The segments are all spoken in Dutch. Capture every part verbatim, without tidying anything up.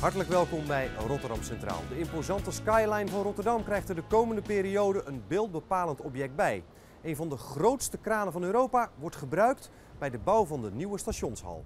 Hartelijk welkom bij Rotterdam Centraal. De imposante skyline van Rotterdam krijgt er de komende periode een beeldbepalend object bij. Een van de grootste kranen van Europa wordt gebruikt bij de bouw van de nieuwe stationshal.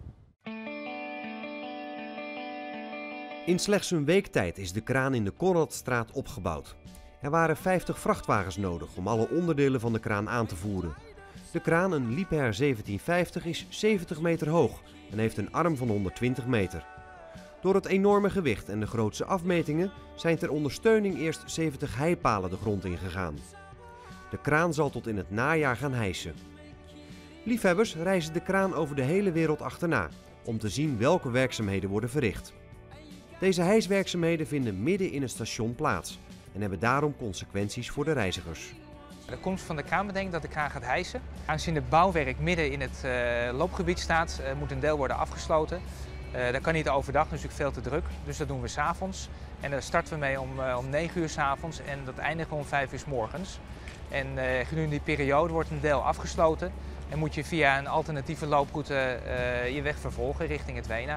In slechts een week tijd is de kraan in de Konradstraat opgebouwd. Er waren vijftig vrachtwagens nodig om alle onderdelen van de kraan aan te voeren. De kraan, een Liebherr zeventienvijftig, is zeventig meter hoog en heeft een arm van honderdtwintig meter. Door het enorme gewicht en de grootse afmetingen zijn ter ondersteuning eerst zeventig heipalen de grond ingegaan. De kraan zal tot in het najaar gaan hijsen. Liefhebbers reizen de kraan over de hele wereld achterna om te zien welke werkzaamheden worden verricht. Deze hijswerkzaamheden vinden midden in het station plaats en hebben daarom consequenties voor de reizigers. De komst van de kraan betekent dat de kraan gaat hijsen. Aangezien het bouwwerk midden in het uh, loopgebied staat, uh, moet een deel worden afgesloten. Uh, dat kan niet overdag, dat is natuurlijk veel te druk. Dus dat doen we 's avonds. En daar starten we mee om, uh, om negen uur 's avonds en dat eindigen we om vijf uur 's morgens. En uh, gedurende die periode wordt een deel afgesloten en moet je via een alternatieve looproute uh, je weg vervolgen richting het Wena.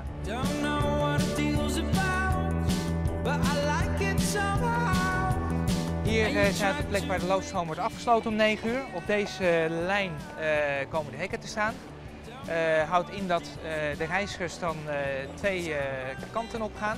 Hier uh, zijn we op de plek waar de loopstroom wordt afgesloten om negen uur. Op deze uh, lijn uh, komen de hekken te staan. Uh, houdt in dat uh, de reizigers dan uh, twee uh, kanten op gaan.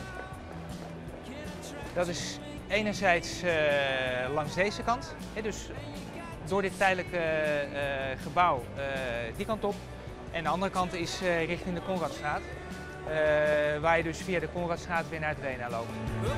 Dat is enerzijds uh, langs deze kant, hè, dus door dit tijdelijke uh, gebouw uh, die kant op. En de andere kant is uh, richting de Konradstraat, uh, waar je dus via de Konradstraat weer naar het Wena loopt.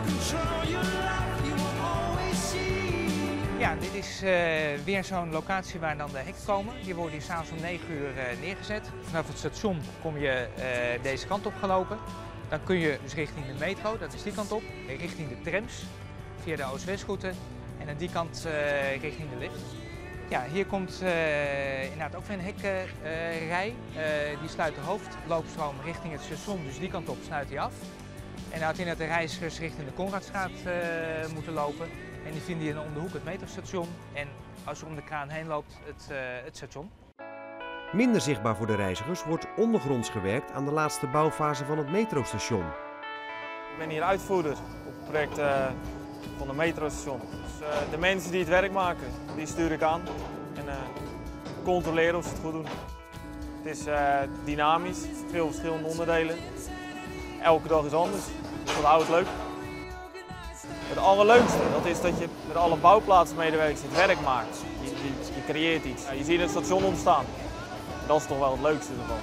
Ja, dit is uh, weer zo'n locatie waar dan de hekken komen. Die worden hier s'avonds om negen uur uh, neergezet. Vanaf het station kom je uh, deze kant op gelopen. Dan kun je dus richting de metro, dat is die kant op, richting de trams via de Oost-Westroute en aan die kant uh, richting de lift. Ja, hier komt uh, inderdaad ook weer een hekkenrij. Uh, uh, die sluit de hoofdloopstroom richting het station, dus die kant op sluit hij af. En houdt in dat de reizigers richting de Konradstraat uh, moeten lopen. En die vinden hier om de hoek het metrostation en als je om de kraan heen loopt het, uh, het station. Minder zichtbaar voor de reizigers wordt ondergronds gewerkt aan de laatste bouwfase van het metrostation. Ik ben hier uitvoerder op het project uh, van het metrostation. Dus, uh, de mensen die het werk maken, die stuur ik aan en uh, controleren of ze het goed doen. Het is uh, dynamisch, veel verschillende onderdelen. Elke dag is anders, dat houdt het leuk. Het allerleukste dat is dat je met alle bouwplaatsmedewerkers het werk maakt. Je, je, je creëert iets. Je ziet het station ontstaan. Dat is toch wel het leukste ervan.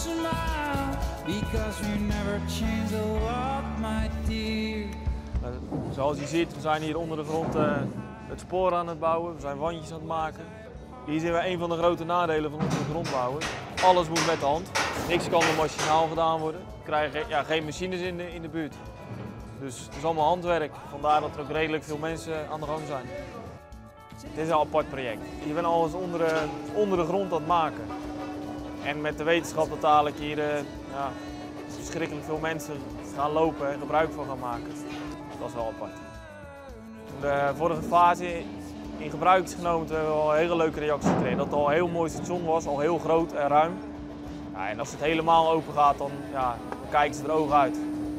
Zoals je ziet, we zijn hier onder de grond uh, het spoor aan het bouwen. We zijn wandjes aan het maken. Hier zien we een van de grote nadelen van onze grondbouwen. Alles moet met de hand. Niks kan er machinaal gedaan worden. We krijgen ja, geen machines in de, in de buurt. Dus het is allemaal handwerk, vandaar dat er ook redelijk veel mensen aan de gang zijn. Het is een apart project. Je bent alles onder de, onder de grond aan het maken. En met de wetenschap dat dadelijk hier uh, ja, verschrikkelijk veel mensen gaan lopen en gebruik van gaan maken. Dat is wel apart. Toen de vorige fase in gebruik is genomen, hebben we al een hele leuke reacties gekregen. Dat het al een heel mooi station was, al heel groot en ruim. Ja, en als het helemaal open gaat, dan, ja, dan kijken ze er ogen uit.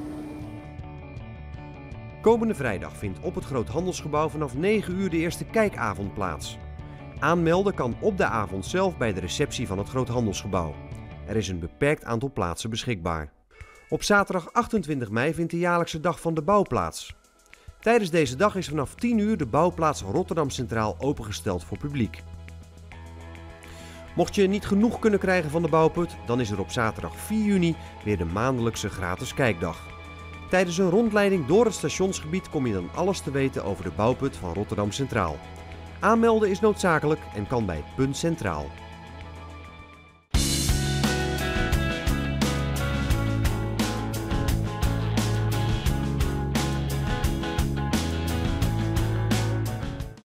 Komende vrijdag vindt op het Groothandelsgebouw vanaf negen uur de eerste kijkavond plaats. Aanmelden kan op de avond zelf bij de receptie van het Groothandelsgebouw. Er is een beperkt aantal plaatsen beschikbaar. Op zaterdag achtentwintig mei vindt de jaarlijkse Dag van de Bouw plaats. Tijdens deze dag is vanaf tien uur de bouwplaats Rotterdam Centraal opengesteld voor publiek. Mocht je niet genoeg kunnen krijgen van de bouwput, dan is er op zaterdag vier juni weer de maandelijkse gratis kijkdag. Tijdens een rondleiding door het stationsgebied kom je dan alles te weten over de bouwput van Rotterdam Centraal. Aanmelden is noodzakelijk en kan bij Punt Centraal.